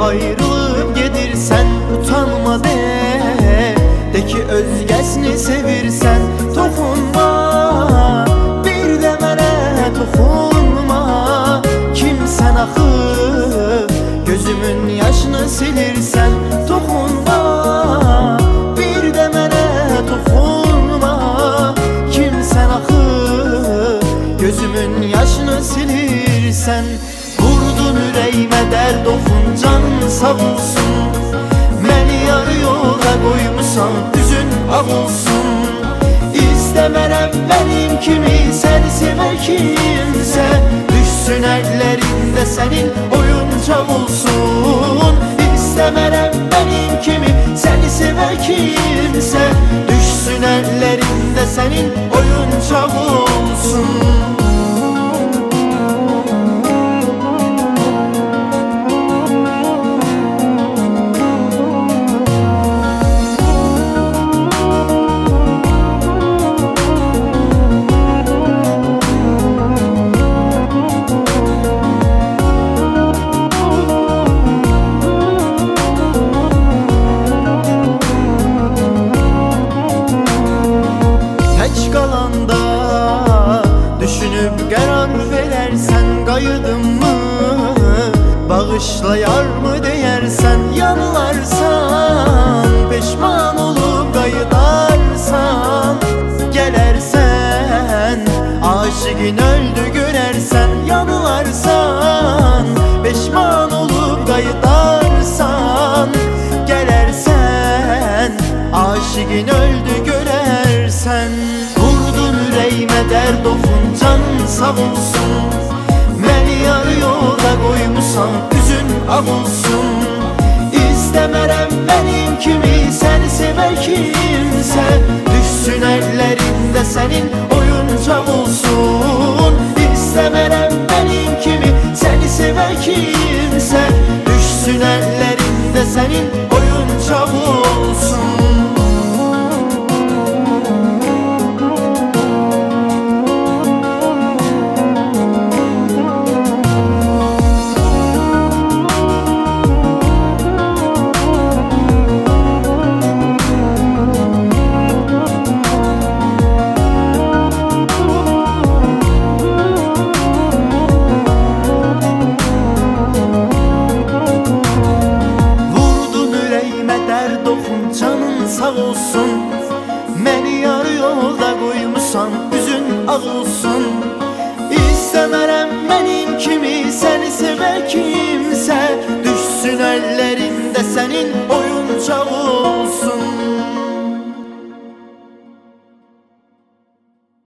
ayrılıp gedirsen utanma de ki özgesini sevirsen toxunma, bir de mənə toxunma. Kimsən axı gözümün yaşını silirsən toxunma, bir de mənə toxunma. Kimsən axı gözümün yaşını silirsən. Vurdun ürəyimə dərd oxun, canın sağ olsun. Məni yarı yola qoymusan, üzün ağ olsun. İstəmərəm mənim kimi səni sevər kimsə, düşsün əllərində sənin oyuncaq olsun. İstəmərəm mənim kimi səni sevər kimsə, düşsün əllərində sənin oyuncaq olsun. Qalanda düşünüb qərar verərsən, qayıdımı bağışlayarmı deyərsən, yanılarsan, peşman olub qayıdarsan, gələrsən, aşıqin öldü görərsən, yanılarsan, peşman olub qayıdarsan, gələrsən, aşıqin öldü görərsən. Vurdun ürəyimə dərd oxun, canın sağ olsun. Məni yarı yola qoymusan, üzün ağ olsun. İstəmərəm mənim kimi səni sevər kimsə, düşsün əllərində sənin oyuncaq olsun. İstəmərəm mənim kimi səni sevər kimsə, düşsün əllərində sənin oyuncaq olsun. Canın sağ olsun. Məni yarı yolda qoymusan, üzün ağ olsun. İstəmərəm mənim kimi səni sevər kimsə, düşsün əllərində sənin oyuncaq olsun.